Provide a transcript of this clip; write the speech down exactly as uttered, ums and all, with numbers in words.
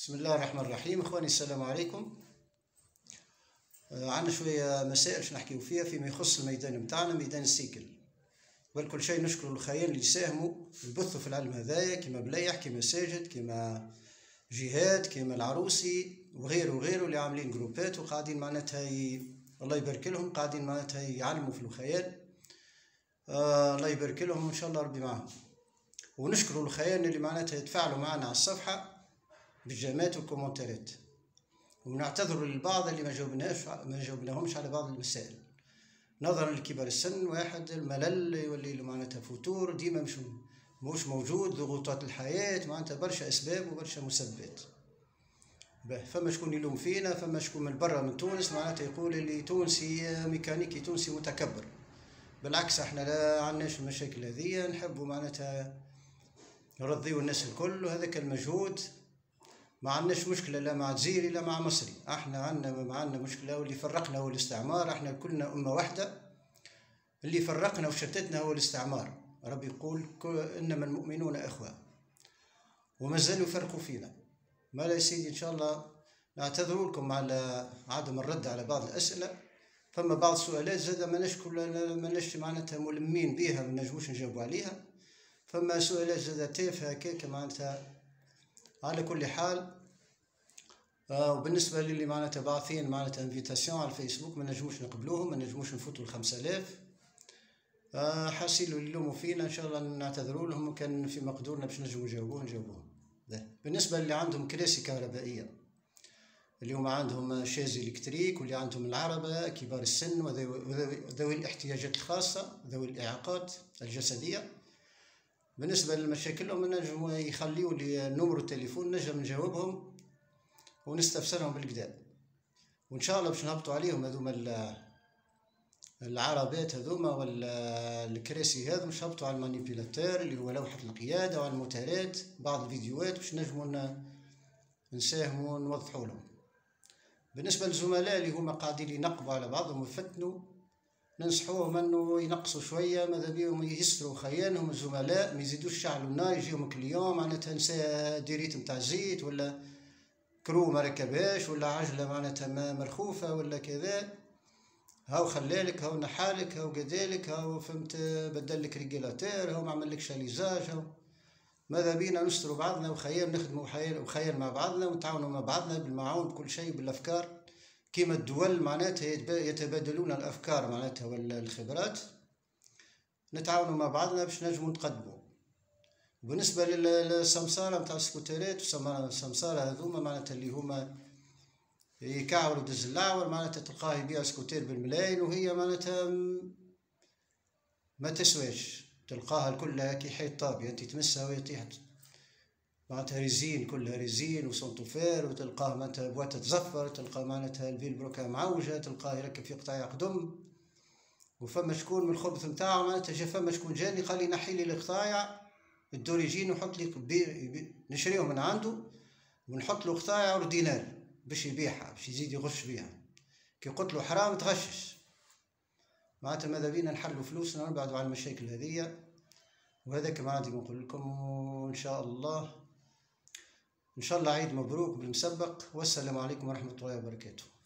بسم الله الرحمن الرحيم. اخواني السلام عليكم. آه عندنا شويه مسائل باش نحكيو فيها فيما يخص الميدان متاعنا، ميدان السيكل. قبل كل شيء نشكر الخير اللي ساهموا يبثوا في العلم هذايا، كيما بليح، كيما ساجد، كيما جهاد، كيما العروسي وغيره وغيره، اللي عاملين جروبات وقاعدين معناتها ي... الله يبارك لهم، قاعدين معناتها يعلموا في الخيال. آه الله يبارك لهم وان شاء الله ربي معهم. ونشكروا الخيال اللي معناتها يتفاعلوا معنا على الصفحه بالجامات والكومنتات، ونعتذر للبعض اللي ما جاوبناش ما جاوبناهمش على بعض المسائل نظرا لكبر السن. واحد الملل يولي له معناتها فتور ديما مش مش موجود، ضغوطات الحياة معناتها برشا اسباب وبرشا مسببات. فما شكون يلوم فينا، فما شكون من برا من تونس معناتها يقول اللي تونسي ميكانيكي تونسي متكبر. بالعكس احنا لا عندناش المشاكل هذه، نحبوا معناتها نرضيو الناس الكل، وهذاك المجهود ما عندناش مشكلة لا مع جزيري لا مع مصري. احنا عندنا ما عندنا مشكلة، واللي فرقنا هو الاستعمار. احنا كلنا أمة واحدة، اللي فرقنا وشتتنا هو الاستعمار. ربي يقول إنما المؤمنون إخوة، وما زالوا يفرقوا فينا. ما لا يا سيدي إن شاء الله نعتذر لكم على عدم الرد على بعض الأسئلة. فما بعض السؤالات زاد ما نشكل ما نش معناتها ملمين بها، ما نجموش نجاوبوا عليها. فما سؤالات زاد تافهة هكاك معناتها. على كل حال، آه وبالنسبه للي معناتها باعثين معناتها انفيتاسيون على الفيسبوك ما نجموش نقبلوهم، ما نجموش نفوتوا الخمسة آلاف. آه حاسيلوا اللي يلوموا فينا ان شاء الله نعتذروا لهم، وكان في مقدورنا باش نجموا نجاوبوه نجاوبوهم. بالنسبه اللي عندهم كراسي كهربائيه، اللي هما عندهم شازي الكتريك، واللي عندهم العربه، كبار السن وذوي الاحتياجات الخاصه، ذوي الاعاقات الجسديه، بالنسبه لمشاكلهم نجموا يخليوا لي نمر التليفون نجم نجاوبهم ونستفسرهم بالكدا. وان شاء الله باش نهبطوا عليهم هذوما العربات هذوما ولا الكراسي هذو، باش نهبطوا على المانيبيلاتور اللي هو لوحة القيادة وعلى الموتورات، بعض الفيديوهات باش نجموا نساهموا ونوضحوا لهم. بالنسبة للزملاء اللي هما قاعدين ينقبوا على بعضهم ويفتنوا، ننصحوهم انه ينقصوا شويه، ماذا بيهم يهسروا خيالهم الزملاء، ما يزيدوش يشعلوا النار يجيهم كليوم معناتها نسى ديريت نتاع زيت، ولا كرو ما ركبهاش، ولا عجله معناتها ما مرخوفه ولا كذا. هاو خلالك، هاو نحالك، هاو قدالك، هاو فهمت بدلك ريجيلاتير، هاو ما عملكش ليزاج. هاو ماذا بينا نستروا بعضنا وخيال، نخدموا وخيال مع بعضنا ونتعاونوا مع بعضنا بالمعاون بكل شيء، بالافكار كيما الدول معناتها يتبادلون الافكار معناتها والخبرات، نتعاونوا مع بعضنا باش نجموا نتقدموا. بالنسبه للسمساره نتاع السكوترات والسمساره هذوما معناتها اللي هما يكعوروا دز العور، معناتها تلقاه يبيع سكوتير بالملايين وهي معناتها ما تسواش، تلقاها كلها كي حيط طابي، انت تمسها وهي طيح معناتها ريزين، كلها ريزين وسونتوفير، وتلقاه معناتها بواته تزفر، تلقاه معناتها الفيل بروكا معوجه، تلقاه يركب في قطاع قدم. وفما شكون من الخبث نتاعو معناتها جا فما شكون جاني قال لي نحي لي القطايع الدوريجين وحط لي نشريهم من عنده ونحط له قطايع اوردينال باش يبيعها، باش يزيد يغش بيها. كي قلت له حرام تغشش معناتها. ماذا بينا نحلوا فلوسنا ونبعدوا على المشاكل هذيا. وهذاك ما عندي نقول لكم، وان شاء الله ان شاء الله عيد مبروك بالمسبق، والسلام عليكم ورحمه الله وبركاته.